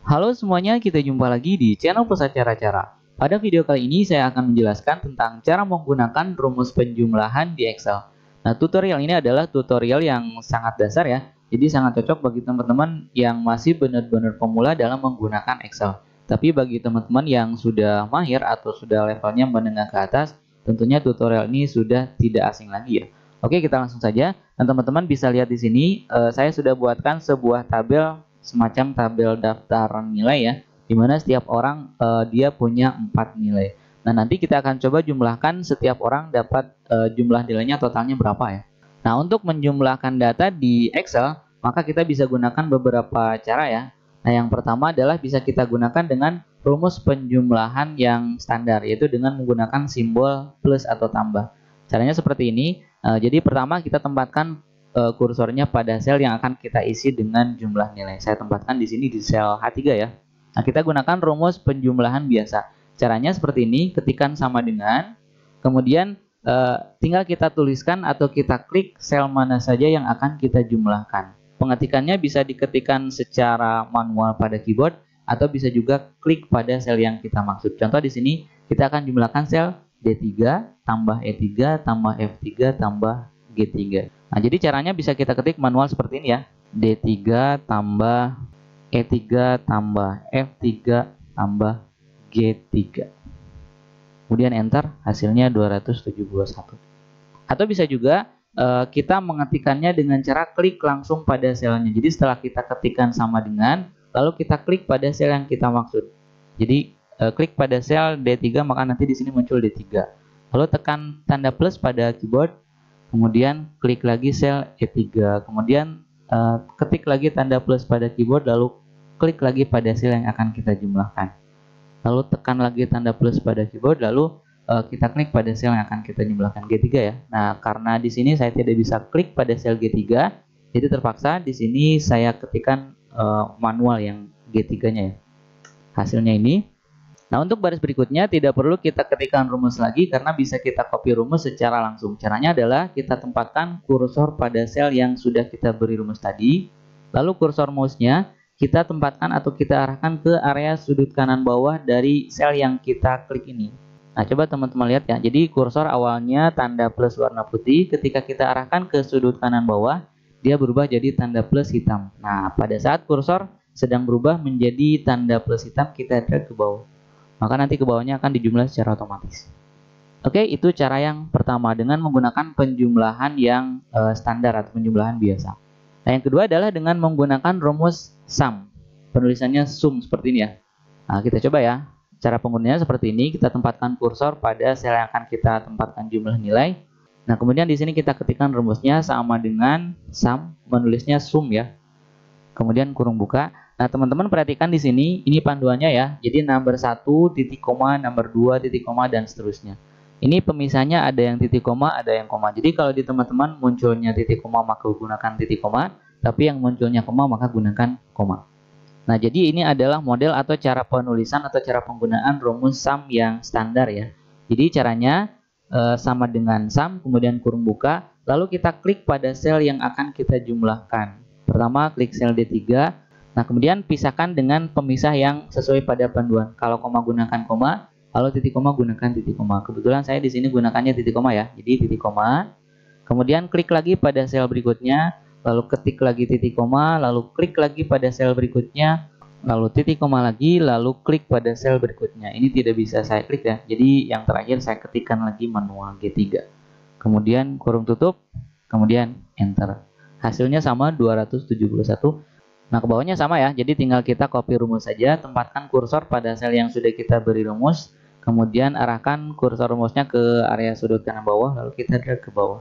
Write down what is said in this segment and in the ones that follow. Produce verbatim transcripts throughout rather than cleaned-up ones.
Halo semuanya, kita jumpa lagi di channel Pusat Cara-Cara. Pada video kali ini saya akan menjelaskan tentang cara menggunakan rumus penjumlahan di Excel. Nah, tutorial ini adalah tutorial yang sangat dasar ya. Jadi sangat cocok bagi teman-teman yang masih benar-benar pemula dalam menggunakan Excel. Tapi bagi teman-teman yang sudah mahir atau sudah levelnya menengah ke atas, tentunya tutorial ini sudah tidak asing lagi ya. Oke, kita langsung saja. Dan teman-teman bisa lihat di sini, eh, saya sudah buatkan sebuah tabel semacam tabel daftar nilai ya, di mana setiap orang uh, dia punya empat nilai. Nah, nanti kita akan coba jumlahkan setiap orang dapat uh, jumlah nilainya totalnya berapa ya. Nah, untuk menjumlahkan data di Excel, maka kita bisa gunakan beberapa cara ya. Nah, yang pertama adalah bisa kita gunakan dengan rumus penjumlahan yang standar, yaitu dengan menggunakan simbol plus atau tambah. Caranya seperti ini. Uh, jadi pertama kita tempatkan kursornya pada sel yang akan kita isi dengan jumlah nilai. Saya tempatkan di sini di sel H tiga ya. Nah, kita gunakan rumus penjumlahan biasa. Caranya seperti ini, ketikan sama dengan, kemudian eh, tinggal kita tuliskan atau kita klik sel mana saja yang akan kita jumlahkan. Pengetikannya bisa diketikkan secara manual pada keyboard atau bisa juga klik pada sel yang kita maksud. Contoh di sini kita akan jumlahkan sel D tiga tambah E tiga tambah F tiga tambah G tiga. Nah, jadi caranya bisa kita ketik manual seperti ini ya. D tiga tambah E tiga tambah F tiga tambah G tiga. Kemudian enter, hasilnya dua ratus tujuh puluh satu. Atau bisa juga uh, kita mengetikkannya dengan cara klik langsung pada selnya. Jadi setelah kita ketikkan sama dengan, lalu kita klik pada sel yang kita maksud. Jadi uh, klik pada sel D tiga, maka nanti di sini muncul D tiga. Lalu tekan tanda plus pada keyboard. Kemudian klik lagi sel E tiga, kemudian uh, ketik lagi tanda plus pada keyboard, lalu klik lagi pada sel yang akan kita jumlahkan. Lalu tekan lagi tanda plus pada keyboard, lalu uh, kita klik pada sel yang akan kita jumlahkan, G tiga ya. Nah, karena di sini saya tidak bisa klik pada sel G tiga, jadi terpaksa di sini saya ketikkan uh, manual yang G tiga-nya ya. Hasilnya ini. Nah, untuk baris berikutnya tidak perlu kita ketikkan rumus lagi karena bisa kita copy rumus secara langsung. Caranya adalah kita tempatkan kursor pada sel yang sudah kita beri rumus tadi. Lalu kursor mouse-nya kita tempatkan atau kita arahkan ke area sudut kanan bawah dari sel yang kita klik ini. Nah, coba teman-teman lihat ya. Jadi kursor awalnya tanda plus warna putih, ketika kita arahkan ke sudut kanan bawah, dia berubah jadi tanda plus hitam. Nah, pada saat kursor sedang berubah menjadi tanda plus hitam, kita drag ke bawah. Maka nanti ke bawahnya akan dijumlah secara otomatis. Oke, itu cara yang pertama dengan menggunakan penjumlahan yang e, standar atau penjumlahan biasa. Nah, yang kedua adalah dengan menggunakan rumus sum. Penulisannya sum seperti ini ya. Nah, kita coba ya. Cara penggunaannya seperti ini, kita tempatkan kursor pada sel yang akan kita tempatkan jumlah nilai. Nah, kemudian di sini kita ketikkan rumusnya sama dengan sum, menulisnya sum ya. Kemudian kurung buka. Nah, teman-teman perhatikan di sini, ini panduannya ya. Jadi nomor satu, titik koma, nomor dua, titik koma, dan seterusnya. Ini pemisahnya ada yang titik koma, ada yang koma. Jadi kalau di teman-teman munculnya titik koma, maka gunakan titik koma. Tapi yang munculnya koma, maka gunakan koma. Nah, jadi ini adalah model atau cara penulisan atau cara penggunaan rumus sum yang standar ya. Jadi caranya e, sama dengan sum, kemudian kurung buka. Lalu kita klik pada sel yang akan kita jumlahkan. Pertama, klik sel D tiga. Nah, kemudian pisahkan dengan pemisah yang sesuai pada panduan. Kalau koma gunakan koma, kalau titik koma gunakan titik koma. Kebetulan saya di sini gunakannya titik koma ya. Jadi titik koma. Kemudian klik lagi pada sel berikutnya, lalu ketik lagi titik koma, lalu klik lagi pada sel berikutnya, lalu titik koma lagi, lalu klik pada sel berikutnya. Ini tidak bisa saya klik ya. Jadi yang terakhir saya ketikkan lagi manual G tiga. Kemudian kurung tutup, kemudian enter. Hasilnya sama dua ratus tujuh puluh satu. Nah, ke bawahnya sama ya, jadi tinggal kita copy rumus saja, tempatkan kursor pada sel yang sudah kita beri rumus, kemudian arahkan kursor rumusnya ke area sudut kanan bawah, lalu kita drag ke bawah.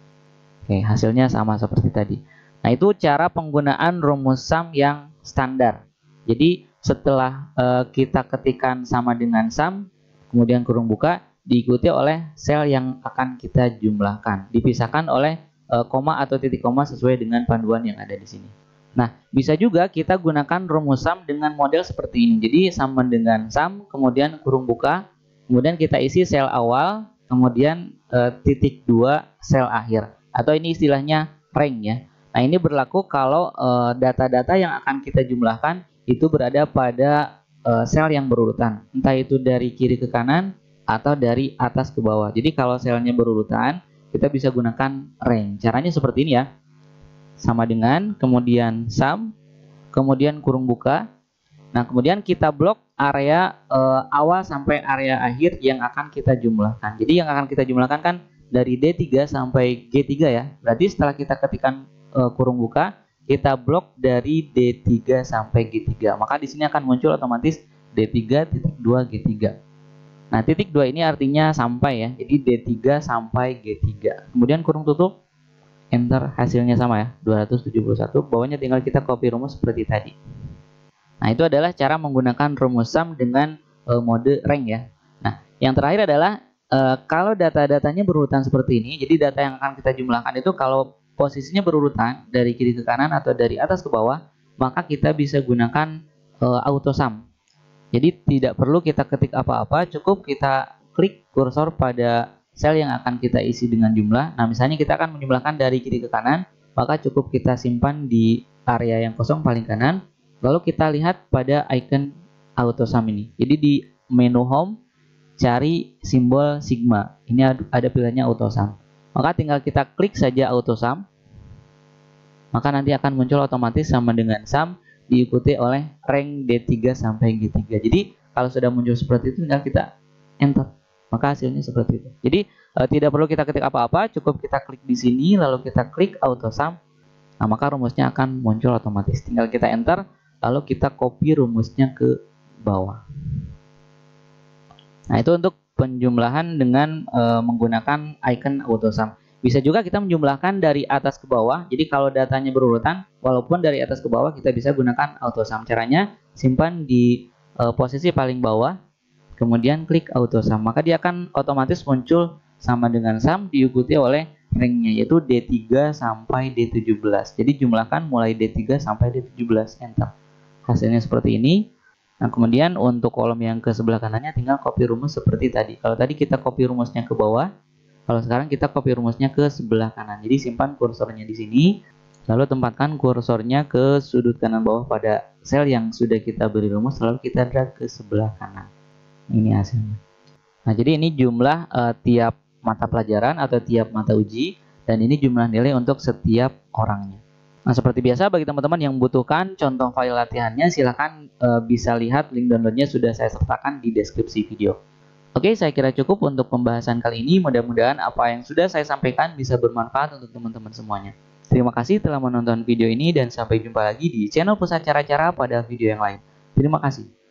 Oke, hasilnya sama seperti tadi. Nah, itu cara penggunaan rumus sum yang standar. Jadi, setelah uh, kita ketikkan sama dengan sum, kemudian kurung buka, diikuti oleh sel yang akan kita jumlahkan. Dipisahkan oleh uh, koma atau titik koma sesuai dengan panduan yang ada di sini. Nah, bisa juga kita gunakan rumus sum dengan model seperti ini. Jadi, sama dengan sum, kemudian kurung buka, kemudian kita isi sel awal, kemudian e, titik dua sel akhir. Atau ini istilahnya rank ya. Nah, ini berlaku kalau data-data yang akan kita jumlahkan itu berada pada uh, sel yang berurutan, entah itu dari kiri ke kanan atau dari atas ke bawah. Jadi kalau selnya berurutan, kita bisa gunakan rank. Caranya seperti ini ya. Sama dengan kemudian sum, kemudian kurung buka. Nah, kemudian kita blok area uh, awal sampai area akhir yang akan kita jumlahkan. Jadi yang akan kita jumlahkan kan dari D tiga sampai G tiga ya. Berarti setelah kita ketikkan uh, kurung buka, kita blok dari D tiga sampai G tiga. Maka di sini akan muncul otomatis D tiga titik dua G tiga. Nah, titik dua ini artinya sampai ya. Jadi D tiga sampai G tiga. Kemudian kurung tutup, enter, hasilnya sama ya, dua ratus tujuh puluh satu. Bawahnya tinggal kita copy rumus seperti tadi. Nah, itu adalah cara menggunakan rumus sum dengan uh, mode rank ya. Nah, yang terakhir adalah uh, kalau data-datanya berurutan seperti ini, jadi data yang akan kita jumlahkan itu kalau posisinya berurutan dari kiri ke kanan atau dari atas ke bawah, maka kita bisa gunakan uh, auto sum. Jadi tidak perlu kita ketik apa-apa, cukup kita klik kursor pada sel yang akan kita isi dengan jumlah. Nah, misalnya kita akan menjumlahkan dari kiri ke kanan, maka cukup kita simpan di area yang kosong paling kanan, lalu kita lihat pada icon auto sum ini. Jadi di menu home, cari simbol sigma. Ini ada pilihannya auto sum. Maka tinggal kita klik saja auto sum, maka nanti akan muncul otomatis sama dengan sum, diikuti oleh rank D tiga sampai G tiga. Jadi kalau sudah muncul seperti itu, tinggal kita enter, maka hasilnya seperti itu. Jadi e, tidak perlu kita ketik apa-apa, cukup kita klik di sini lalu kita klik auto sum. Nah, maka rumusnya akan muncul otomatis. Tinggal kita enter lalu kita copy rumusnya ke bawah. Nah, itu untuk penjumlahan dengan e, menggunakan icon auto sum. Bisa juga kita menjumlahkan dari atas ke bawah. Jadi kalau datanya berurutan, walaupun dari atas ke bawah, kita bisa gunakan auto sum. Caranya simpan di e, posisi paling bawah, kemudian klik auto sum. Maka dia akan otomatis muncul sama dengan sum diikuti oleh ranknya, yaitu D tiga sampai D tujuh belas. Jadi jumlahkan mulai D tiga sampai D tujuh belas, enter. Hasilnya seperti ini. Nah, kemudian untuk kolom yang ke sebelah kanannya tinggal copy rumus seperti tadi. Kalau tadi kita copy rumusnya ke bawah, kalau sekarang kita copy rumusnya ke sebelah kanan. Jadi simpan kursornya di sini, lalu tempatkan kursornya ke sudut kanan bawah pada sel yang sudah kita beri rumus, lalu kita drag ke sebelah kanan. Ini hasilnya. Nah, jadi ini jumlah uh, tiap mata pelajaran atau tiap mata uji, dan ini jumlah nilai untuk setiap orangnya. Nah, seperti biasa bagi teman-teman yang membutuhkan contoh file latihannya, silahkan uh, bisa lihat link downloadnya sudah saya sertakan di deskripsi video. Oke, saya kira cukup untuk pembahasan kali ini. Mudah-mudahan apa yang sudah saya sampaikan bisa bermanfaat untuk teman-teman semuanya. Terima kasih telah menonton video ini dan sampai jumpa lagi di channel Pusat Cara-Cara pada video yang lain. Terima kasih.